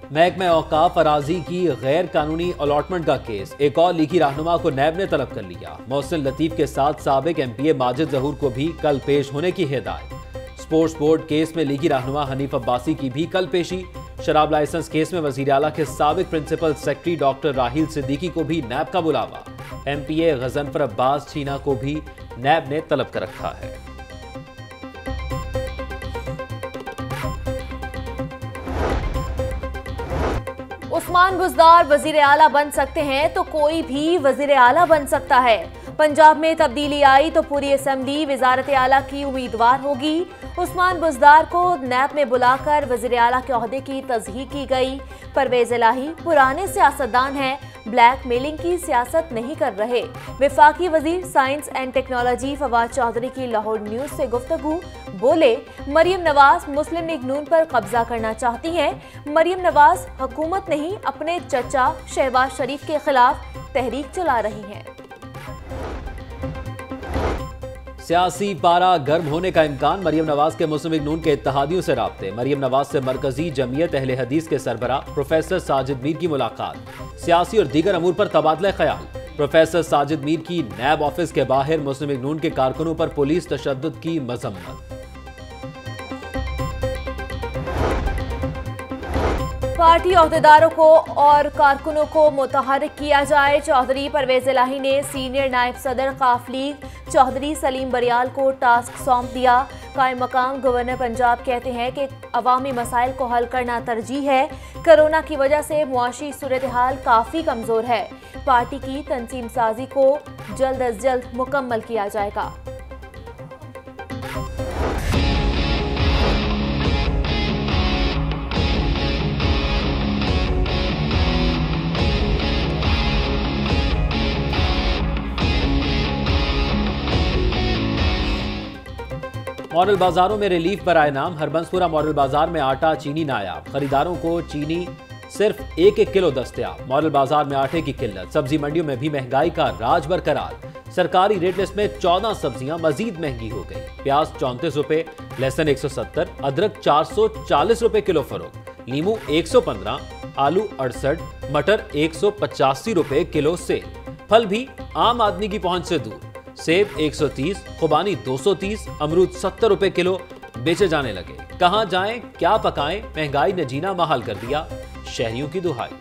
महकमे औकाफ अराजी की गैर कानूनी अलॉटमेंट का केस, एक और लीगी रहनुमा को नैब ने तलब कर लिया। मोहसिन लतीफ के साथ साबिक MPA माजिद जहूर को भी कल पेश होने की हिदायत। स्पोर्ट्स बोर्ड केस में लीगी रहनुमा हनीफ अब्बासी की भी कल पेशी। शराब लाइसेंस केस में वजीर आला के साबिक principal secretary doctor Rahil Siddiqui को भी नैब का बुलावा। MPA गजनफर अब्बास छीना को भी नैब ने तलब कर रखा है। उस्मान बुज़दार वजीर आला बन सकते हैं तो कोई भी वजीर आला बन सकता है। पंजाब में तब्दीली आई तो पूरी असेंबली वजारत आला की उम्मीदवार होगी। उस्मान बुज़दार को नैब में बुलाकर वजीर आला के ओहदे की तज़हीक की गई। परवेज इलाही पुराने सियासतदान हैं, ब्लैक मेलिंग की सियासत नहीं कर रहे। वफाकी वजीर science and technology Fawad Chaudhry की लाहौर न्यूज से गुफ्तगू, बोले मरियम नवाज मुस्लिम लीग नून पर कब्जा करना चाहती हैं। मरियम नवाज हुकूमत नहीं अपने चचा शहबाज शरीफ के खिलाफ तहरीक चला रही हैं। सियासी पारा गर्म होने का इम्कान, मरियम नवाज के मुस्लिम लीग नून के इत्तेहादियों से राब्ते। मरियम नवाज से मरकजी जमीयत अहले हदीस के सरबराह प्रोफेसर साजिद मीर की मुलाकात। सियासी और दीगर अमूर पर तबादला ख्याल। प्रोफेसर साजिद मीर की नैब ऑफिस के बाहर मुस्लिम लीग नून के कारकुनों पर पुलिस तशद्दुद की मजम्मत। पार्टी अहदेदारों को और कारकुनों को मुतहर्रिक किया जाए। चौधरी परवेज इलाही ने सीनियर नायब सदर काफ लीग चौधरी सलीम बरियाल को टास्क सौंप दिया। कायम मकाम गवर्नर पंजाब कहते हैं कि अवामी मसाइल को हल करना तरजीह है। कोरोना की वजह से मुआशी सूरत हाल काफ़ी कमज़ोर है। पार्टी की तंजीम साजी को जल्द अज जल्द मुकम्मल किया जाएगा। मॉडल बाजारों में रिलीफ बराए नाम। हरबंसपुरा मॉडल बाजार में आटा चीनी नायाब, खरीदारों को चीनी सिर्फ 1-1 किलो दस्तयाब। मॉडल बाजार में आटे की किल्लत, सब्जी मंडियों में भी महंगाई का राज बरकरार। सरकारी रेट लिस्ट में 14 सब्जियां मजीद महंगी हो गई। प्याज 34 रुपए, लहसुन 170, अदरक 440 रुपए किलो फरोख्त, नींबू 115, आलू 68, मटर 185 रुपए किलो से। फल भी आम आदमी की पहुंच से दूर। सेब 130, खुबानी 230, अमरूद 70 रुपए किलो बेचे जाने लगे। कहां जाएं, क्या पकाएं, महंगाई ने जीना महाल कर दिया, शहरियों की दुहाई।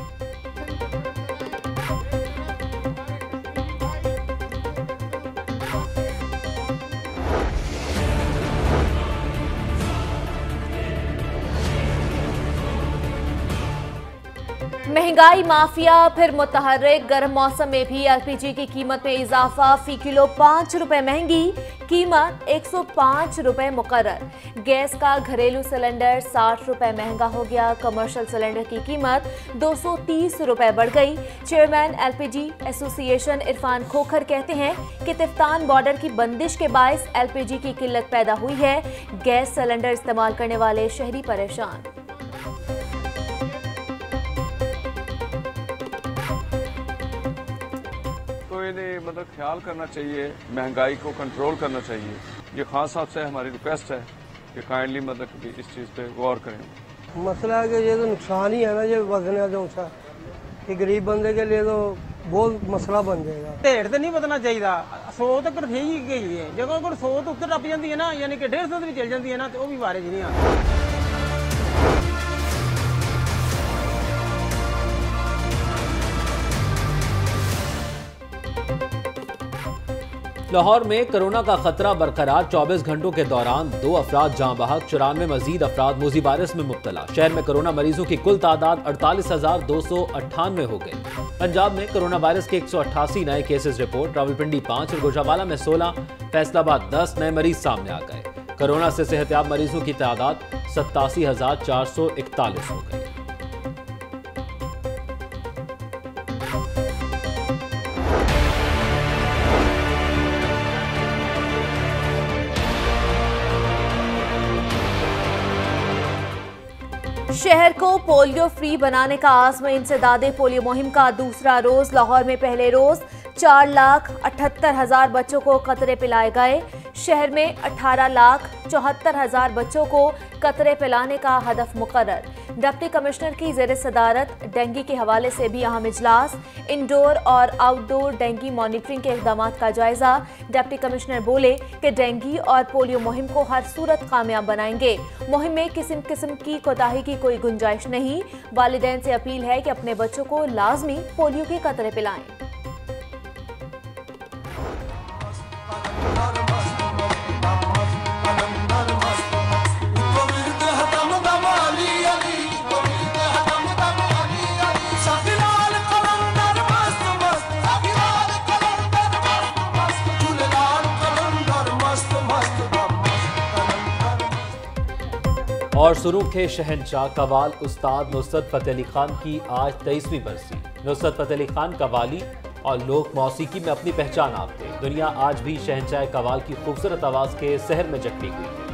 महंगाई माफिया फिर मुतहर्रिक। गर्म मौसम में भी LPG की कीमत में इजाफा, फी किलो 5 रुपए महंगी, कीमत 105 रुपए मुकर्रर। गैस का घरेलू सिलेंडर 60 रुपए महंगा हो गया। कमर्शियल सिलेंडर की कीमत 230 रुपए बढ़ गई। Chairman LPG association Irfan Khokhar कहते हैं कि तिफ्तान बॉर्डर की बंदिश के बायस LPG की किल्लत पैदा हुई है। गैस सिलेंडर इस्तेमाल करने वाले शहरी परेशान। मतलब ख्याल करना चाहिए, महंगाई को कंट्रोल करना चाहिए। ये खान साहब से हमारी रिक्वेस्ट है कि काइंडली मतलब इस चीज़ पे गौर करें। मसला है कि ये तो नुकसान ही है ना, ये वजन है जो कि गरीब बंदे के लिए तो बहुत मसला बन जाएगा। ढेर तो नहीं बदलना चाहिए, 100 तक ही गई है। जब अगर 100 तो उत्तर टप जाती है ना, यानी कि 150 भी चल जाती है ना, तो वो भी बारे नहीं आती। लाहौर में कोरोना का खतरा बरकरार। 24 घंटों के दौरान 2 अफराद जाँ बहक, 94 मजीद अफराद मोजी वायरस में मुब्तला। शहर में कोरोना मरीजों की कुल तादाद 48,298 हो गई। पंजाब में कोरोना वायरस के 188 नए केसेस रिपोर्ट। रावलपिंडी 5 और गोशावाला में 16, फैसलाबाद 10 नए मरीज सामने आ गए। कोरोना से सेहतयाब मरीजों की तादाद 87,441 हो गई। शहर को पोलियो फ्री बनाने का आज़म। इंसदादे पोलियो मुहिम का दूसरा रोज। लाहौर में पहले रोज 4,78,000 बच्चों को कतरे पिलाए गए। शहर में 18,74,000 बच्चों को कतरे पिलाने का हदफ मुकर्रर। डिप्टी कमिश्नर की ज़ेर सदारत डेंगू के हवाले से भी अहम इजलास। इंडोर और आउटडोर डेंगू मॉनिटरिंग के इक़दाम का जायजा। डिप्टी कमिश्नर बोले कि डेंगू और पोलियो मुहिम को हर सूरत कामयाब बनाएंगे। मुहिम में किस्म की कोताही की कोई गुंजाइश नहीं। वालिदैन से अपील है कि अपने बच्चों को लाजमी पोलियो के कतरे पिलाएं। और सुरूख के शहंशाह कवाल उस्ताद नुसरत फतेह अली खान की आज 23वीं बरसी। नुसरत फतेह अली खान कवाली और लोक मौसीकी में अपनी पहचान आपते। दुनिया आज भी शहंशाह कवाल की खूबसूरत आवाज़ के सहर में जकड़ी हुई है।